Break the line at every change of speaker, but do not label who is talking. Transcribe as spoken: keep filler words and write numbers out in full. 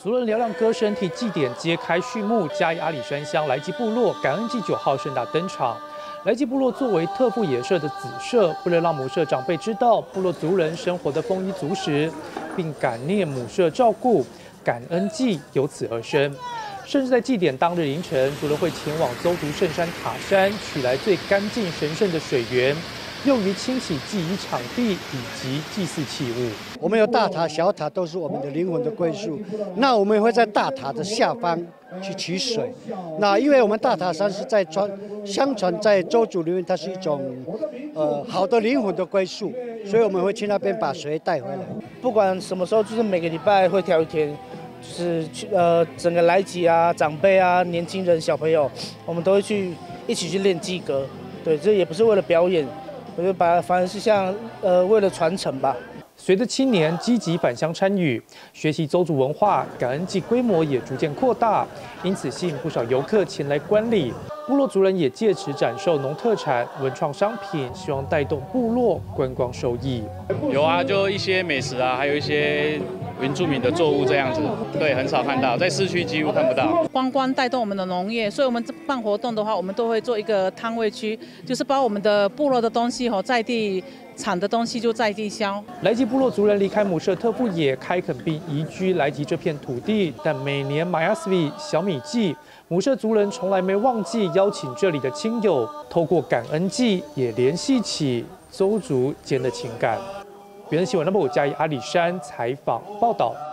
族人嘹亮歌声替祭典揭开序幕，嘉义阿里山乡来吉部落感恩祭九号盛大登场。来吉部落作为特富野社的子社，为了让母社长辈知道部落族人生活的丰衣足食，并感念母社照顾，感恩祭由此而生。甚至在祭典当日凌晨，族人会前往邹族圣山塔山，取来最干净神圣的水源，用于清洗祭仪场地以及祭祀器物。
我们有大塔、小塔，都是我们的灵魂的归宿。那我们会在大塔的下方去取水。那因为我们大塔山是在传，相传在邹族里面，它是一种呃好的灵魂的归宿，所以我们会去那边把水带回来。
不管什么时候，就是每个礼拜会挑一天，就是去呃整个来吉啊、长辈啊、年轻人、小朋友，我们都会去一起去练祭歌。对，这也不是为了表演。我就把反而是像呃为了传承吧。
随着青年积极返乡参与，学习邹族文化，感恩祭规模也逐渐扩大，因此吸引不少游客前来观礼。部落族人也借此展售农特产、文创商品，希望带动部落观光收益。
有啊，就一些美食啊，还有一些原住民的作物这样子，对，很少看到，在市区几乎看不到。
观光带动我们的农业，所以我们办活动的话，我们都会做一个摊位区，就是把我们的部落的东西吼在地产的东西就在地销。
来吉部落族人离开母社特富野，开垦并移居来吉这片土地，但每年马亚斯比小米祭，母社族人从来没忘记邀请这里的亲友，透过感恩祭也联系起邹族间的情感。原新闻 number 五加一阿里山采访报道。